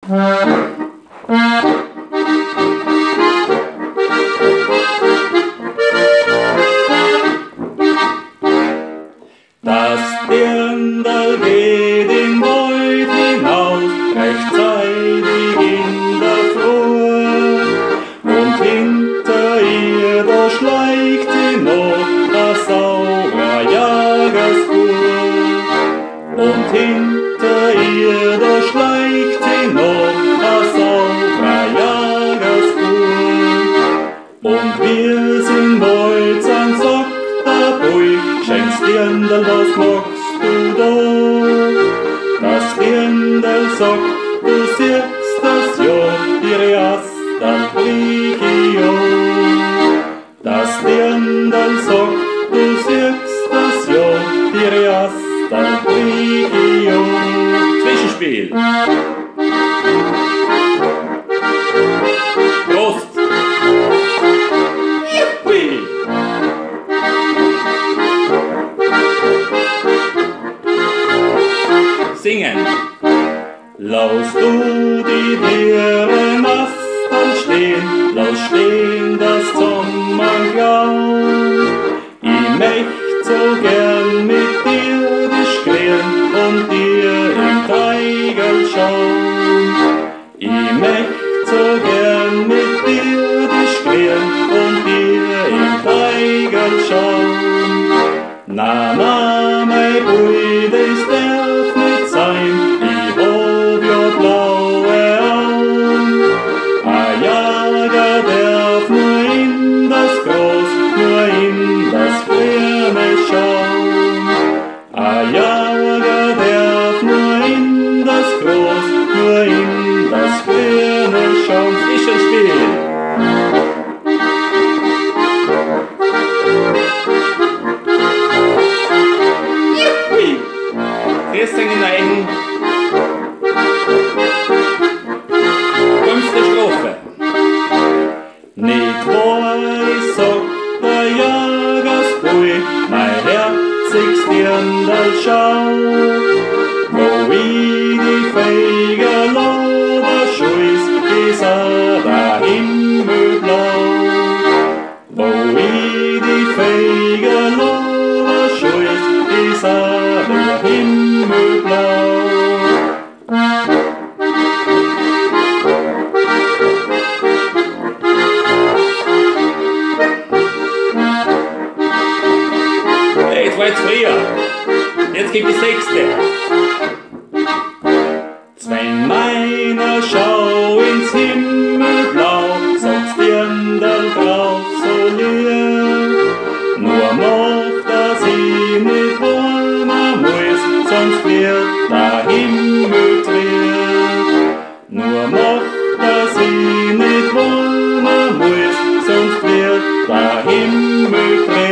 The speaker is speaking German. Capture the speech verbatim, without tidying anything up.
Das Dirndl geht in Wald hinaus, rechtzeitig in der Flur. Und hinter ihr, da schleicht sie noch a saurer Jagersfuhr. Und hinter ihr, da schleicht sie noch a saurer Jagersfuhr. Und wir sind Wald, san sagt der Bui, schenkst Dirndl, was magst du da? Das Dirndl sagt, du siehst das ja, ihre Astern flieg ich an. Das Dirndl sagt, du siehst das ja, ihre Astern flieg ich an. Zwischenspiel. Prost. Hui. Singen. Lass du die Tiere Astern stehen, lass stehen das Sommergrauen. Ich möcht so gern mit dir dich queren und dir im Teigel schauen. Ich möcht so gern mit dir dich queren und dir im Teigel schauen. Na, na, mein Bui, das darf nicht sein, ich hab ja blaue Augen. Ein Jager darf nur in das Gras, nur in das Grüne schauen. Ein Jager darf nur in das Gras, nur in das Grüne schauen. Zwischenspiel. Christian in der Engen. Fünfte Strophe. Nicht wahr, ich sag der Jagersbui, mein herziges Dirndl schau, wo ich die Feiger Lober scheuß, ist auch der Himmel blau. Wo ich die Feiger Lober scheuß, ist auch der Himmel blau. Hey, jetzt war jetzt früher. Jetzt gibt die sechste. Zwei meiner schau ins Himmelblau, sagt's Dirndl drauf so lieb. Nur mach, dass ich nicht wollen muss, sonst wird der Himmel trüb. Nur mach, dass ich nicht wollen muss, sonst wird der Himmel trüb.